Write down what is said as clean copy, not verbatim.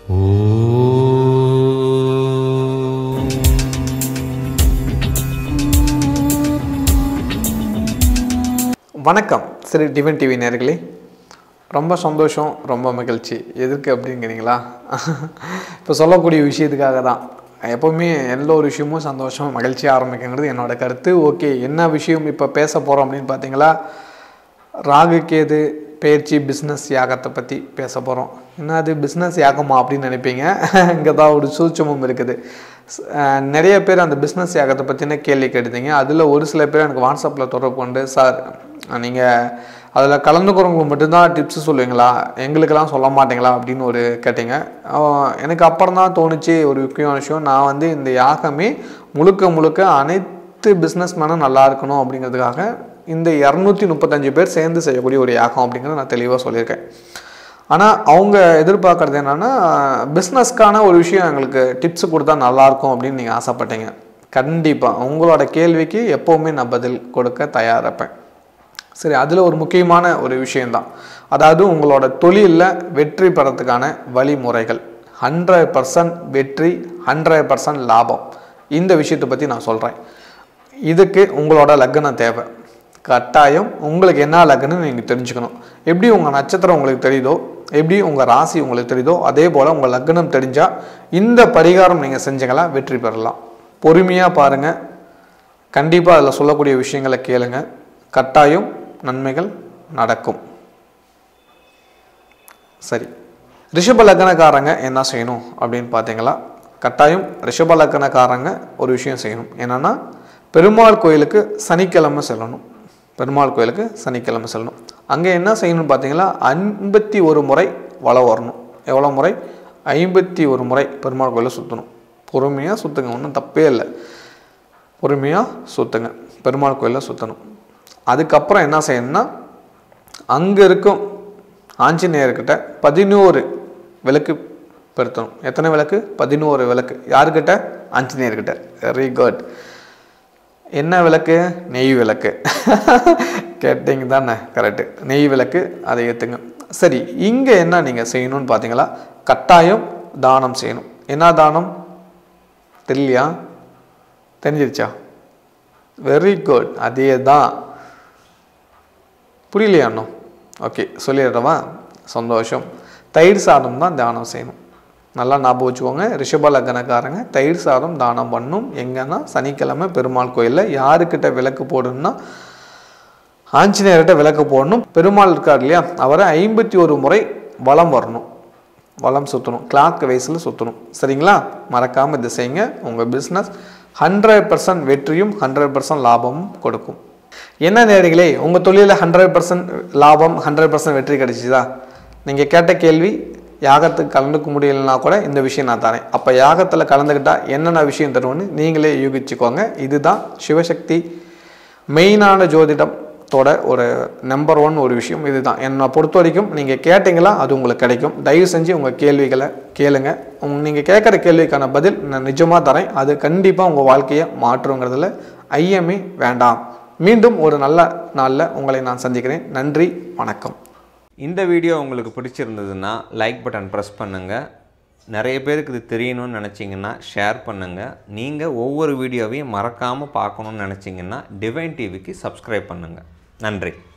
வணக்கம் Sri divine TV நேயர்களே, ரொம்ப சந்தோஷம், ரொம்ப மகிழ்ச்சி. எதுக்கு அப்படிங்கிறீங்களா? இப்போ சொல்லக்கூடிய விஷயத்துக்காக தான். எப்போவுமே எந்த ஒரு விஷயமும் சந்தோஷம் மகிழ்ச்சியாக ஆரம்பிக்குங்கிறது என்னோட கருத்து. ஓகே, என்ன விஷயம் இப்போ பேச போகிறோம் அப்படின்னு பார்த்தீங்களா, ராகு கேது பயிற்சி பிஸ்னஸ் யாகத்தை பற்றி பேச போகிறோம். என்ன அது பிஸ்னஸ் யாகமா அப்படின்னு நினைப்பீங்க. இங்கே தான் ஒரு சூட்சமும் இருக்குது. நிறைய பேர் அந்த பிஸ்னஸ் யாகத்தை பற்றின கேள்வி கேட்டுத்தீங்க. அதில் ஒரு சில பேர் எனக்கு வாட்ஸ்அப்பில் தொடர்பு கொண்டு, சார் நீங்கள் அதில் கலந்துக்கிறவங்களுக்கு மட்டும்தான் டிப்ஸ் சொல்லுவீங்களா, எங்களுக்கெல்லாம் சொல்ல மாட்டீங்களா அப்படின்னு ஒரு கேட்டீங்க. எனக்கு அப்புறம் தான் தோணுச்சு ஒரு முக்கியமான விஷயம். நான் இந்த யாகமே முழுக்க அனைத்து பிஸ்னஸ் மேனும் நல்லா இருக்கணும் அப்படிங்கிறதுக்காக இந்த 235 பேர் சேர்ந்து செய்யக்கூடிய ஒரு யாகம் அப்படிங்கிறத நான் தெளிவாக சொல்லியிருக்கேன். ஆனால் அவங்க எதிர்பார்க்குறது என்னென்னா, பிஸ்னஸ்க்கான ஒரு விஷயம் எங்களுக்கு டிப்ஸ் கொடுத்தா நல்லாயிருக்கும் அப்படின்னு நீங்கள் ஆசைப்பட்டீங்க. கண்டிப்பாக உங்களோட கேள்விக்கு எப்போவுமே நான் பதில் கொடுக்க தயாராக இருப்பேன். சரி, அதில் ஒரு முக்கியமான ஒரு விஷயந்தான், அதாவது உங்களோட தொழிலில் வெற்றி பெறத்துக்கான வழிமுறைகள். 100% வெற்றி, 100% லாபம். இந்த விஷயத்தை பற்றி நான் சொல்கிறேன். இதுக்கு உங்களோட லக்னம் தேவை. கட்டாயம் உங்களுக்கு என்ன லக்னம்னு நீங்கள் தெரிஞ்சுக்கணும். எப்படி உங்கள் நட்சத்திரம் உங்களுக்கு தெரியுதோ, எப்படி உங்கள் ராசி உங்களுக்கு தெரியுதோ, அதே போல் உங்கள் லக்னம் தெரிஞ்சால் இந்த பரிகாரம் நீங்கள் செஞ்சீங்களா வெற்றி பெறலாம். பொறுமையாக பாருங்கள், கண்டிப்பாக அதில் சொல்லக்கூடிய விஷயங்களை கேளுங்க, கட்டாயம் நன்மைகள் நடக்கும். சரி, ரிஷப லக்னக்காரங்க என்ன செய்யணும் அப்படின்னு பார்த்தீங்களா, கட்டாயம் ரிஷப லக்னக்காரங்க ஒரு விஷயம் செய்யணும். என்னென்னா, பெருமாள் கோயிலுக்கு சனிக்கிழமை செல்லணும். பெருமாள் கோயிலுக்கு சனிக்கிழமை செல்லணும். அங்கே என்ன செய்யணும்னு பார்த்தீங்களா, 51 முறை வலம் வரணும். எவ்வளோ முறை? 51 முறை பெருமாள் கோயிலை சுற்றணும். பொறுமையாக சுற்றுங்க, ஒன்றும் தப்பே இல்லை. பொறுமையாக சுற்றுங்க, பெருமாள் கோயிலை சுற்றணும். அதுக்கப்புறம் என்ன செய்யணும்னா, அங்கே இருக்கும் ஆஞ்சநேயர்கிட்ட 11 விளக்கு பெருத்தணும். எத்தனை விளக்கு? 11 விளக்கு. யாருக்கிட்ட? ஆஞ்சநேயர்கிட்ட. Very good. என்ன விளக்கு? நெய் விளக்கு. கேட்டிங்க தானே? கரெக்டு, நெய் விளக்கு. அதை ஏற்றுங்க. சரி, இங்கே என்ன நீங்கள் செய்யணும்னு பார்த்தீங்களா, கட்டாயம் தானம் செய்யணும். என்ன தானம் தெரியலையா? தெரிஞ்சிருச்சா? வெரி குட், அதே தான். புரியலையா இன்னும்? ஓகே, சொல்லிடுறவா? சந்தோஷம். தயிர் சாதம் தான் தானம் செய்யணும். நல்லா ஞாபகம் வச்சுக்கோங்க. ரிஷப லக்னக்காரங்க தயிர் சாதம் தானம் பண்ணணும். எங்கன்னா, சனிக்கிழமை பெருமாள் கோயிலில். யாருக்கிட்ட விளக்கு போடணும்னா, ஆஞ்சநேயர்கிட்ட விளக்கு போடணும். பெருமாள் இருக்கார் இல்லையா, அவரை 51 முறை வலம் வரணும், வலம் சுற்றணும், கிளாக் வைஸில் சுற்றணும். சரிங்களா? மறக்காமல் இதை செய்யுங்க. உங்கள் பிஸ்னஸ் 100% வெற்றியும் 100% லாபமும் கொடுக்கும். என்ன நேயர்களே, உங்கள் தொழிலில் 100% லாபம், 100% வெற்றி கிடைச்சிதா? நீங்கள் கேட்ட கேள்வி, யாகத்துக்கு கலந்துக்க முடியலன்னா கூட இந்த விஷயம் நான் தரேன். அப்போ யாகத்தில் கலந்துக்கிட்டால் என்னென்ன விஷயம் தருவோன்னு நீங்களே யூகிச்சுக்கோங்க. இதுதான் சிவசக்தி மெயினான ஜோதிடத்தோட ஒரு நம்பர் 1 ஒரு விஷயம். இதுதான் என்னை பொறுத்த வரைக்கும். நீங்கள் கேட்டிங்களா, அது உங்களுக்கு கிடைக்கும். தயவு செஞ்சு உங்கள் கேள்விகளை கேளுங்க. நீங்கள் கேட்குற கேள்விக்கான பதில் நான் நிஜமாக தரேன். அது கண்டிப்பாக உங்கள் வாழ்க்கையை மாற்றுங்கிறதுல ஐயமே வேண்டாம். மீண்டும் ஒரு நல்ல நாளில் உங்களை நான் சந்திக்கிறேன். நன்றி, வணக்கம். இந்த வீடியோ உங்களுக்கு பிடிச்சிருந்ததுன்னா லைக் பட்டன் ப்ரெஸ் பண்ணுங்கள். நிறைய பேருக்கு இது தெரியணும்னு நினச்சிங்கன்னா ஷேர் பண்ணுங்கள். நீங்கள் ஒவ்வொரு வீடியோவையும் மறக்காமல் பார்க்கணுன்னு நினச்சிங்கன்னா டிவைன் டிவிக்கு சப்ஸ்கிரைப் பண்ணுங்கள். நன்றி.